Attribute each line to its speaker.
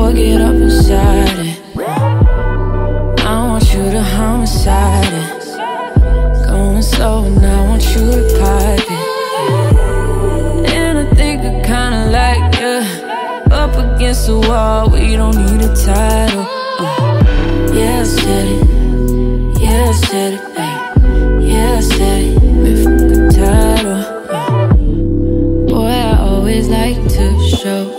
Speaker 1: boy, get up inside it. I want you to homicide it. Going slow and I want you to pipe it. And I think I kinda like you. Up against the wall, we don't need a title. Yeah, I said it. Yeah, I said it, ay. Yeah, I said it. With the title. Boy, I always like to show